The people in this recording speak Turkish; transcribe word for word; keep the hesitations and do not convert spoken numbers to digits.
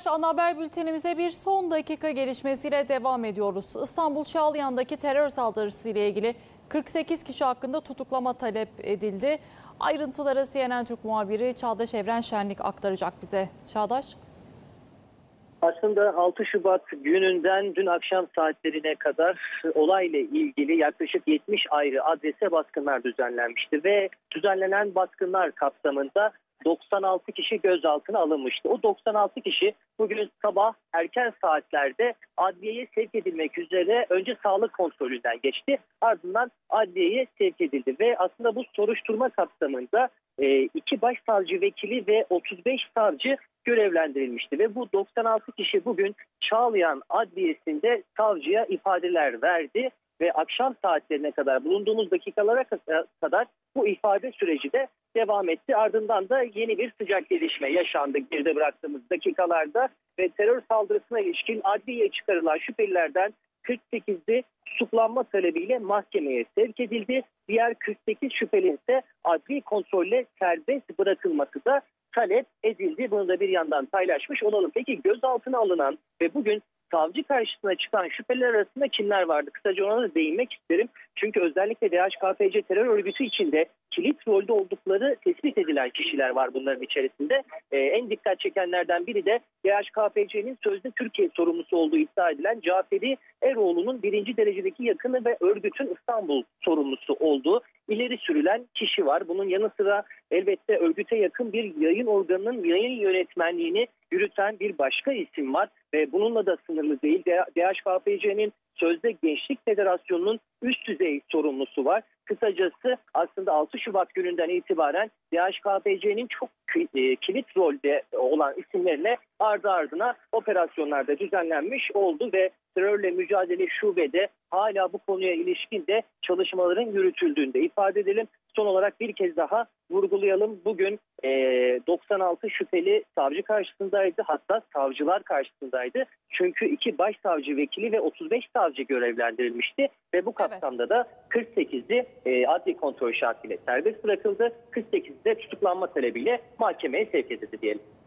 Ana haber bültenimize bir son dakika gelişmesiyle devam ediyoruz. İstanbul Çağlayan'daki terör saldırısı ile ilgili kırk sekiz kişi hakkında tutuklama talep edildi. Ayrıntıları C N N Türk muhabiri Çağdaş Evren Şenlik aktaracak bize. Çağdaş. Aslında altı Şubat gününden dün akşam saatlerine kadar olayla ilgili yaklaşık yetmiş ayrı adrese baskınlar düzenlenmişti ve düzenlenen baskınlar kapsamında doksan altı kişi gözaltına alınmıştı. O doksan altı kişi bugün sabah erken saatlerde adliyeye sevk edilmek üzere önce sağlık kontrolünden geçti. Ardından adliyeye sevk edildi ve aslında bu soruşturma kapsamında iki başsavcı vekili ve otuz beş savcı görevlendirilmişti ve bu doksan altı kişi bugün Çağlayan Adliyesi'nde savcıya ifadeler verdi ve akşam saatlerine kadar, bulunduğumuz dakikalara kadar bu ifade süreci de devam etti. Ardından da yeni bir sıcak gelişme yaşandı geride bıraktığımız dakikalarda ve terör saldırısına ilişkin adliyeye çıkarılan şüphelilerden kırk sekizi tutuklanma talebiyle mahkemeye sevk edildi. Diğer kırk sekiz şüpheli ise adli kontrolle serbest bırakılması da talep edildi. Bunu da bir yandan paylaşmış olalım. Peki gözaltına alınan ve bugün savcı karşısına çıkan şüpheliler arasında kimler vardı? Kısaca ona da değinmek isterim. Çünkü özellikle D H K P C terör örgütü içinde kilit rolde oldukları tespit edilen kişiler var bunların içerisinde. Ee, en dikkat çekenlerden biri de D H K P C'nin sözde Türkiye sorumlusu olduğu iddia edilen Caferi Eroğlu'nun birinci derecedeki yakını ve örgütün İstanbul sorumlusu olduğu ileri sürülen kişi var. Bunun yanı sıra elbette örgüte yakın bir yayın organının yayın yönetmenliğini yürüten bir başka isim var ve bununla da sınırlı değil. D H K P C'nin sözde Gençlik Federasyonu'nun üst düzey sorumlusu var. Kısacası aslında altı Şubat gününden itibaren D H K P C'nin çok kilit rolde olan isimlerine ardı ardına operasyonlarda düzenlenmiş oldu ve terörle mücadele şubede hala bu konuya ilişkin de çalışmaların yürütüldüğünde ifade edelim. Son olarak bir kez daha vurgulayalım. Bugün e, doksan altı şüpheli savcı karşısındaydı. Hatta savcılar karşısındaydı. Çünkü iki başsavcı vekili ve otuz beş savcı görevlendirilmişti. Ve bu kapsamda evet. da kırk sekizi e, adli kontrol şartıyla serbest bırakıldı. kırk sekizi de tutuklanma talebiyle mahkemeye sevk edildi diyelim.